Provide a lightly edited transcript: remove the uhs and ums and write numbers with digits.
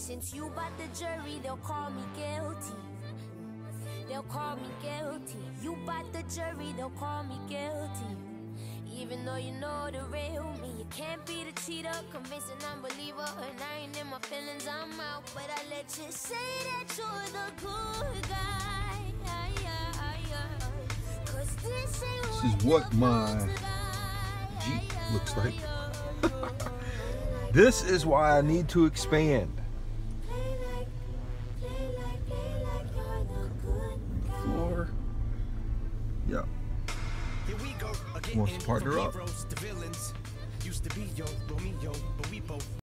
Since you bought the jury, they'll call me guilty. They'll call me guilty. You bought the jury, they'll call me guilty. Even though you know the real me, you can't be the cheater, convincing unbeliever. And I ain't in my feelings, I'm out. But I let you say that you're the good guy. Cause this is what my Jeep looks like. This is why I need to expand. Floor. Yeah. Wants to partner up.